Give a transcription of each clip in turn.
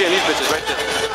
seeing these bitches right there.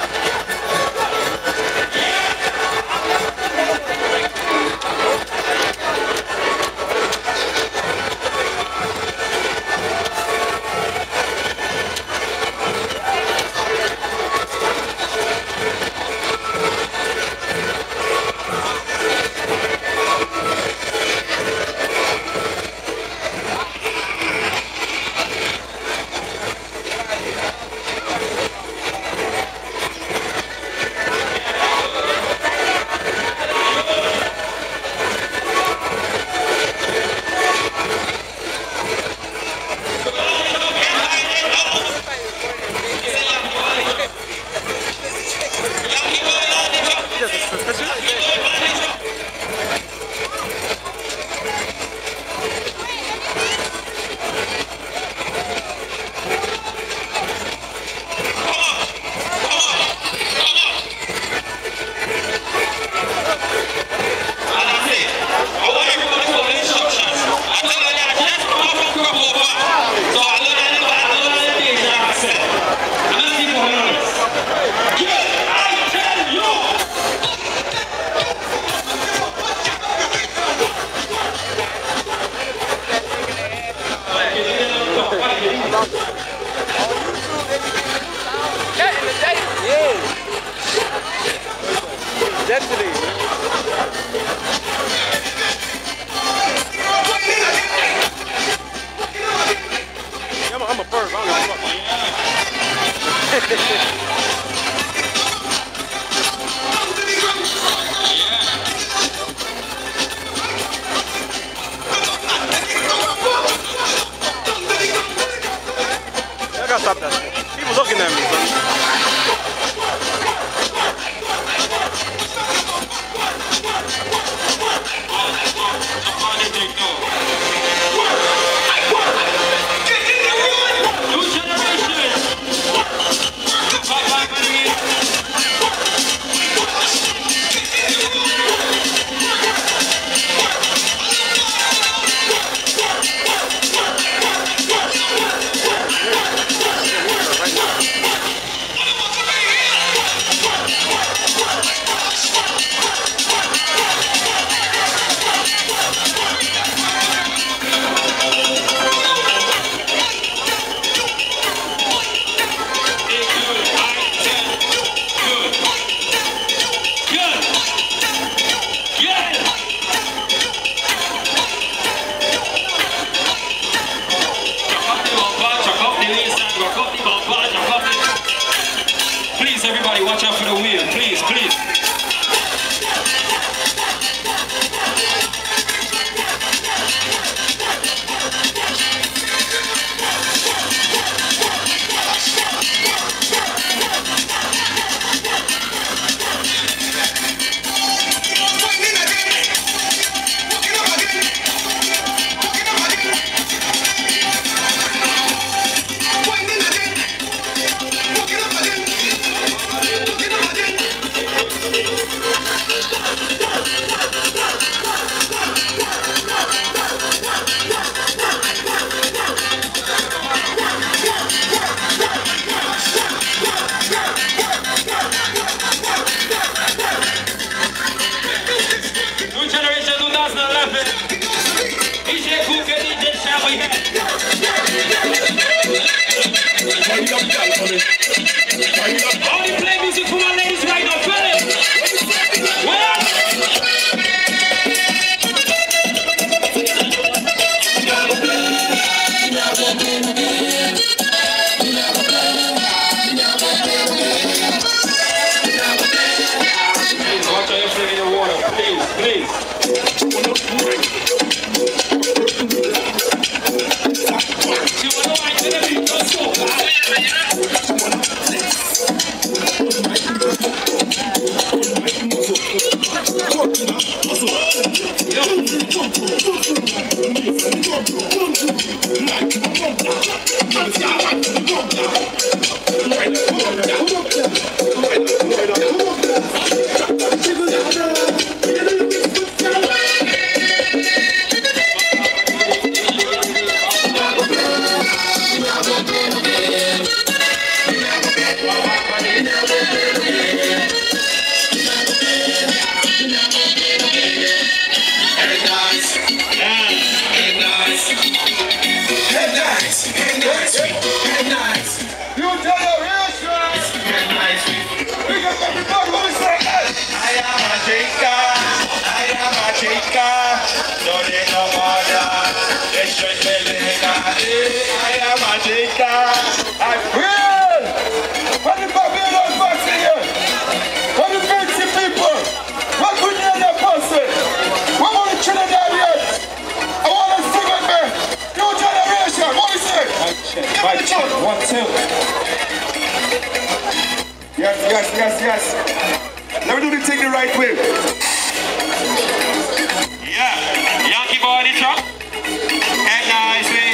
Density. I'm a perv. I don't give a fuck. I gotta stop that. People looking at me, Please, everybody, watch out for the wheel. Please, please. Only play music for my ladies right now, fellas. Please watch out your foot in the water, please. Wow. Mic check, 1, 2. Yes. Let me do the thing the right way. Yeah. Yankee boy on the truck. Head nicely.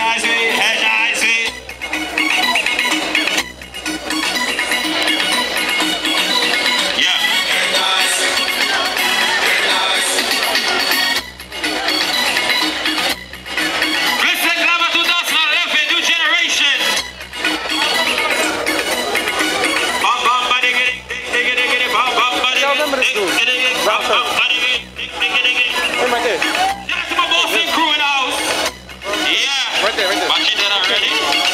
Yeah. Listen, Glamour 2011, new generation. Bum bum body diggy, bum bum body. Y'all remember this dude? Bum bum body diggy. Him right there. That's my bossing crew in the house. Yeah. Right there. Watch it then already.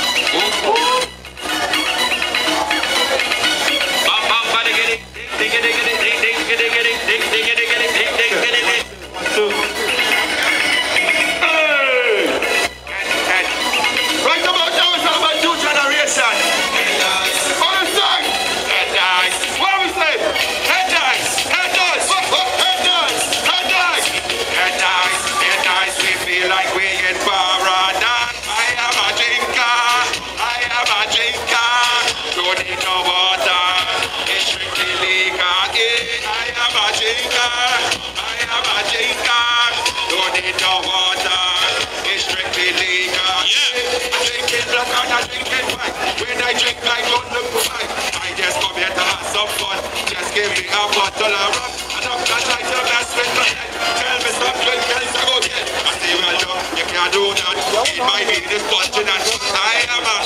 Bum bum body diggy. Right about now, it's all about new generation. Understand? Head nice. What we say? Head nice. Head nice. Head nice. We feel like we in paradise. I am a drinker. Don't need no water. It's strictly legal. I am a drinker. Don't need no water. It's strictly legal. Yeah. I drink it black and I drink it white. When I drink, I don't look right. I just come here to have some fun. Just give me a bottle of rum. And I'm just like the best friend. Tell me something else to go get. I say, well, no, you can't do that. It might be this continent. I am a...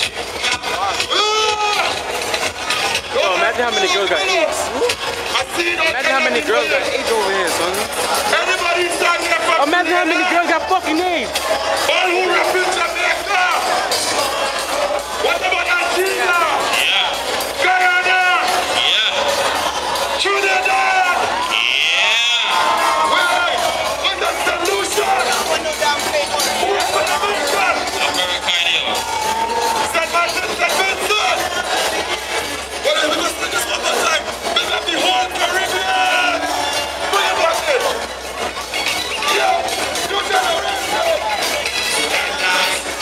Oh, imagine how many girls got AIDS. Imagine how many girls got AIDS over here, son. Everybody stand here for Imagine how many girls got fucking AIDS. all who represent Jamaica. What about Antigua? Yeah. Guyana? Yeah. Trinidad? Yeah. Wait, what's the solution? Who's the solution? America, anyway. St. Martin, St. Vincent. What is it? Just one more time. Let's have the whole Caribbean. Bring it back in. Yeah, new generation.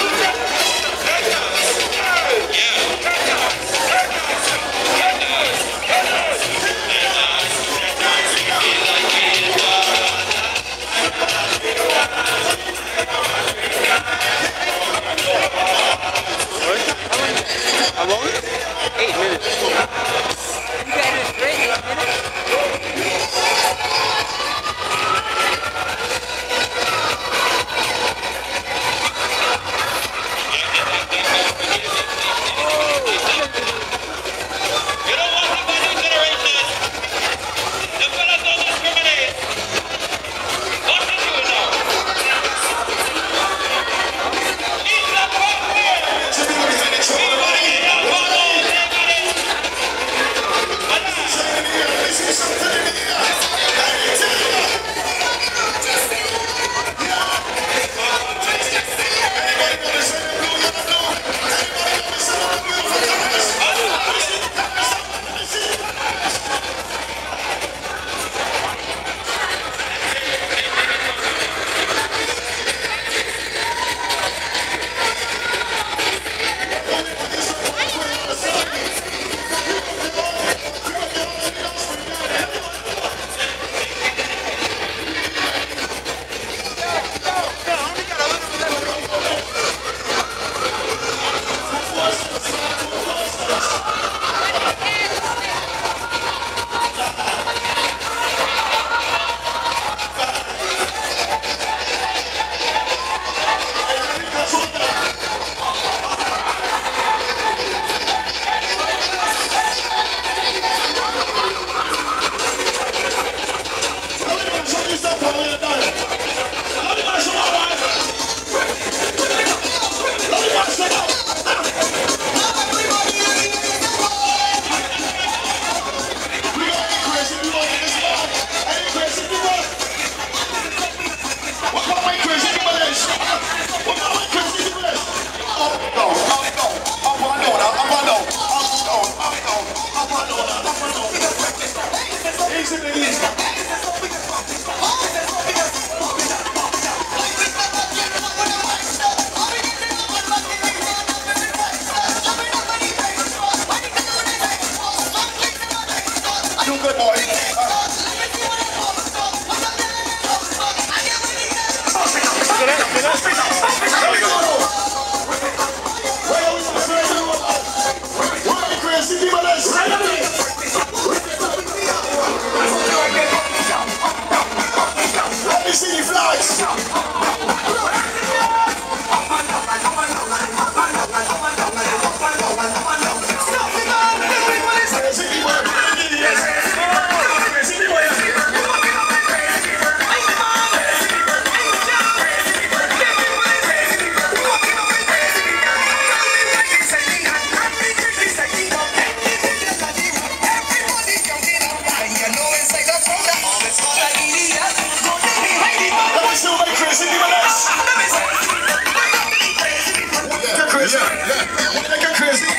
Why like a crazy?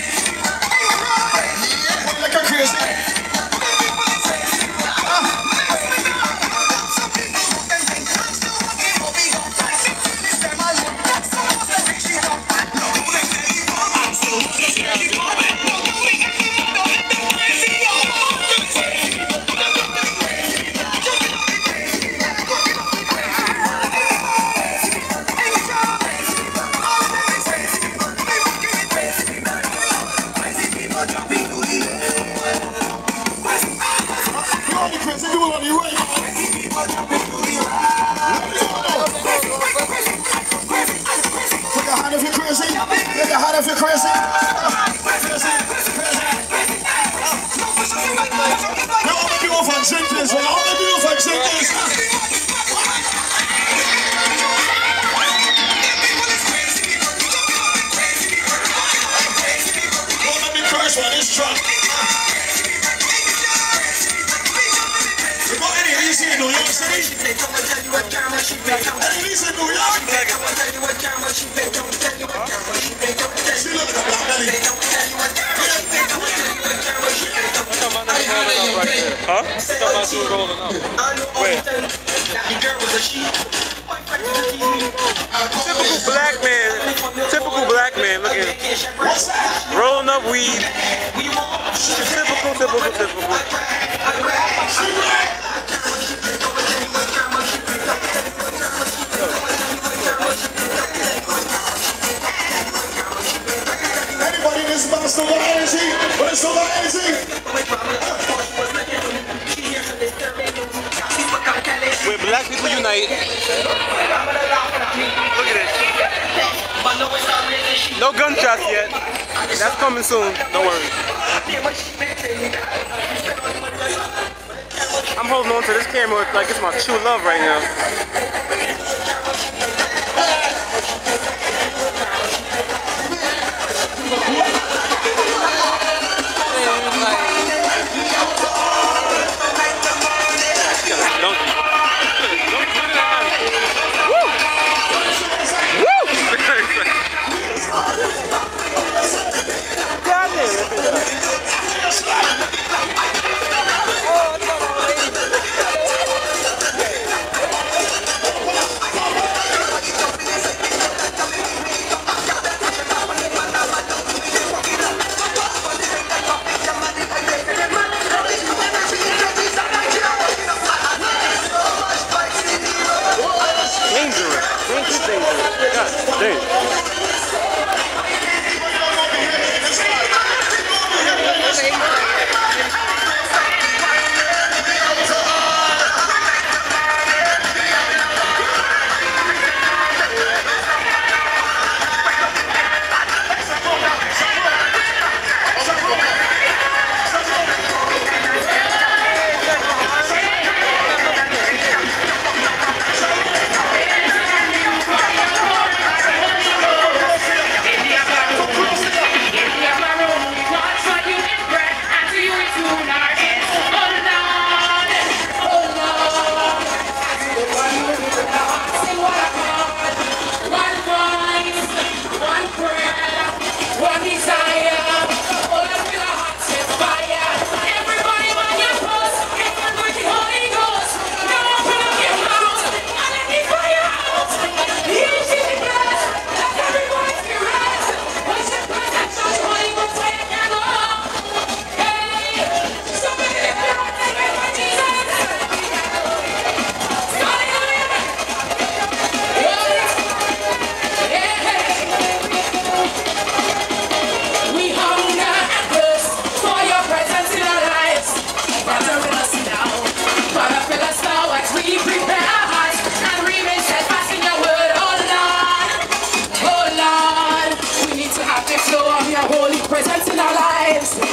Why like a crazy? If you're crazy, all the people from drink this, all the people from drink this. Don't let me curse on this truck. You got any of these in New York City? Any of these in New York? Huh? Rolling up. Where? Typical black man looking, rolling up weed. Typical. Anybody in this mother still got energy? But it's still got energy? Where black people unite. Look at it. No gunshots yet. That's coming soon. Don't worry. I'm holding on to this camera like it's my true love right now. Presence in our lives.